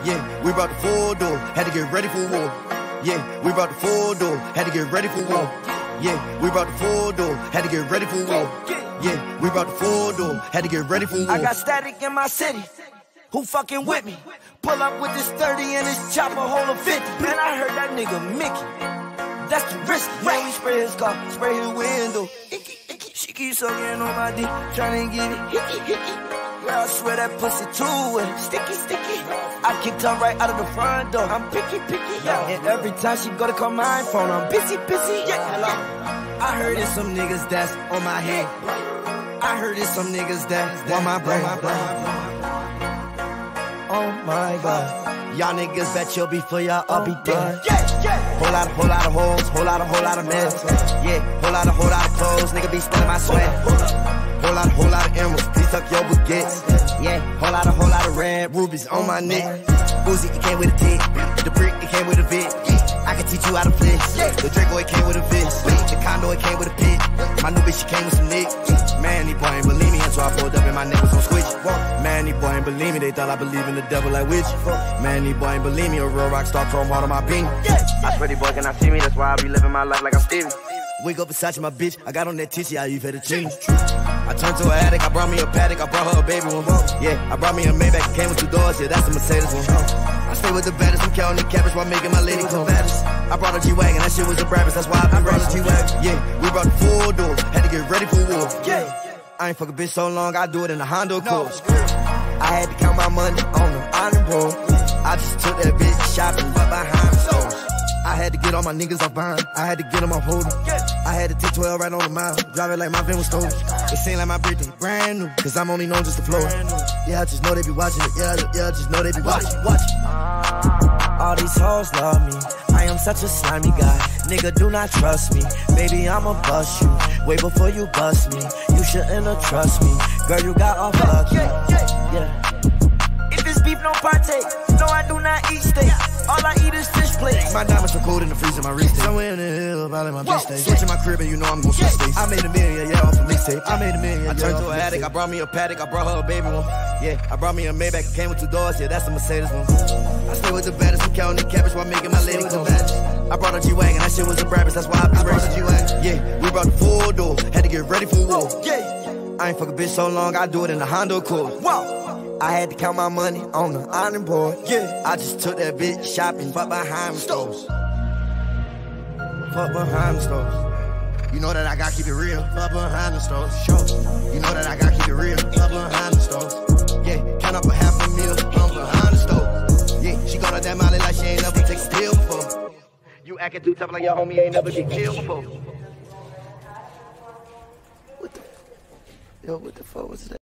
Yeah, we brought the full door, had to get ready for war. Yeah, we brought the full door, had to get ready for war. Yeah, we brought the full door, had to get ready for war. Yeah, we brought the full door, had to get ready for war. I got static in my city. Who fucking with me? Pull up with this 30 and this chopper hold a 50. Man, I heard that nigga Mickey. That's the risk. Yeah, we spray his car, spray his window. She keeps sucking on my dick, trying to get it. Girl, I swear that pussy too wet. Sticky. I kicked her right out of the front door. I'm picky. Yeah. And every time she go to call my phone, I'm busy. Yeah. Hello. I heard it's some niggas that's on my head. I heard it's some niggas that want my brain. Oh my God. Y'all niggas bet you'll be for y'all, I'll be dead. Yeah. Whole lot of hoes, whole lot of mess. Yeah, whole lot of clothes, nigga be stealing my sweat. Whole lot of emeralds, please tuck your baguettes. Yeah, whole lot of red rubies on my neck. Uzi, it came with a dick. The brick, it came with a vid. I can teach you how to flex. The Draco, it came with a fist. The condo, it came with a pit. My new bitch, she came with some nick. Man, these boy ain't believe me, so I pulled up and my neck was on switch. Man, these boy ain't believe me, they thought I believe in the devil like witch. Man, these boy ain't believe me, a real rock star chrome heart on my beanie. I swear these boy cannot see me, that's why I be living my life like I'm Stevie. Wake up Versace, my bitch, I got on that tissue, I you fettuccine. I turned to an addict, I brought me a Paddock, I brought her a baby one. Yeah, I brought me a Maybach, it came with 2 doors, yeah, that's a Mercedes one. I stay with the baddest, I'm counting the cabbage while making my lady come. I brought a G-Wagon, that shit was a Brabus, that's why I brought a G-Wagon. Yeah, we brought the full doors, had to get ready for war. Yeah, I ain't fuck a bitch so long, I do it in a Honda Accord. I had to count my money on the iron board. I just took that bitch shopping, but behind the stores. I had to get all my niggas off behind, I had to get them off holding. I had to take 12 right on the mile, drive it like my van was stolen. It seemed like my birthday brand new, cause I'm only known just to flow. Yeah, I just know they be watching it, yeah, I just know they be watching. All these hoes love me, I am such a slimy guy. Nigga, do not trust me, baby, I'ma bust you. Way before you bust me, you shouldn't have trust me. Girl, you got off lucky. Yeah. If it's beef, no partake. No, I do not eat steak. All I eat is fish plates. My diamonds are cold in the freezer, my wrist. Somewhere in the hill, probably my bitch stay. Switching my crib and you know I'm gon' switch states. I made $1 million, yeah, off a mixtape. I turned to an addict, I brought me a Paddock, I brought her a baby one. Yeah, I brought me a Maybach, it came with 2 doors, yeah, that's a Mercedes one. I stay with the baddest, I'm counting the cabbage while making my lady come. I brought a G-Wagon, that shit was a Brabus, that's why I brought a G-Wagon. Yeah, we brought the full door, had to get ready for war. Yeah, I ain't fuck a bitch so long, I do it in a Honda Accord. Wow. I had to count my money on the iron board. Yeah, I just took that bitch shopping, but behind the stores. Fuck behind the stores. You know that I gotta keep it real. Fuck behind the stores. Sure. You know that I gotta keep it real. Fuck behind the stores. Yeah, count up a $500,000 from behind the stores. Yeah, she got that molly like she ain't never take a pill before. You acting too tough like your homie ain't never get killed before. What the fuck was that?